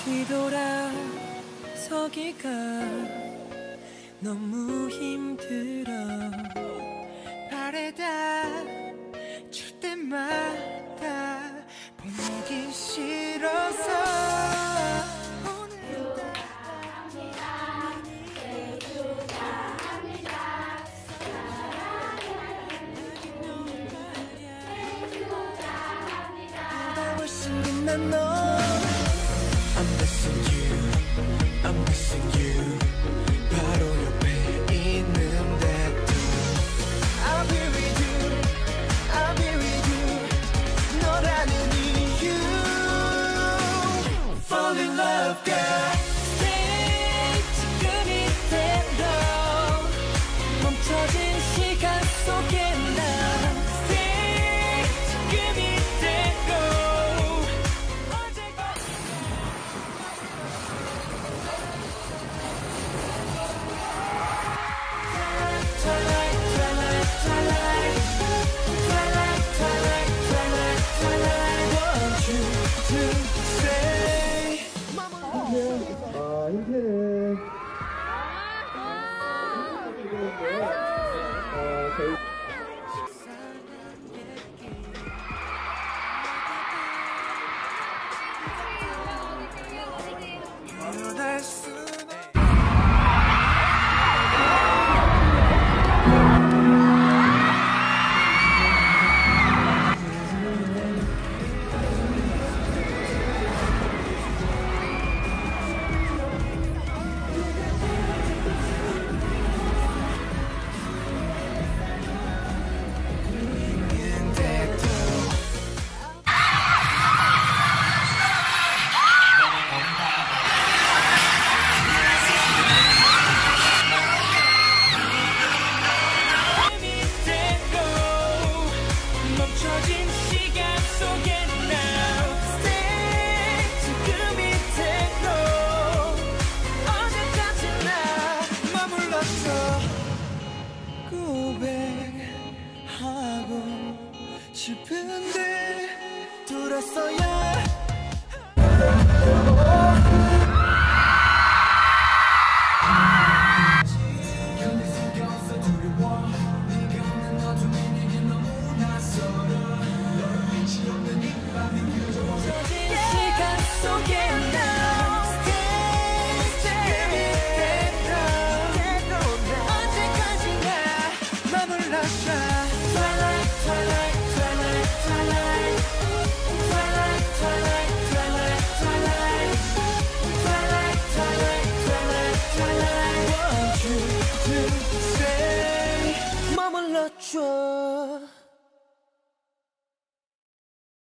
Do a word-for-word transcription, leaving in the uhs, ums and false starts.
뒤돌아서기가 너무 힘들어. 발에다 줄 때마다 보내기 싫어서. 난 너 I'm missing you, I'm missing you. 바로 옆에 있는데도 I'll be with you, I'll be with you. 너라는 이유 Fall in love girl. Stay 지금 이대로 멈춰진 시간 속에 나 Stay 지금 이대로. 아, 힌트는 어, 저희 고백하고 싶은데 들었어야. 머물러줘.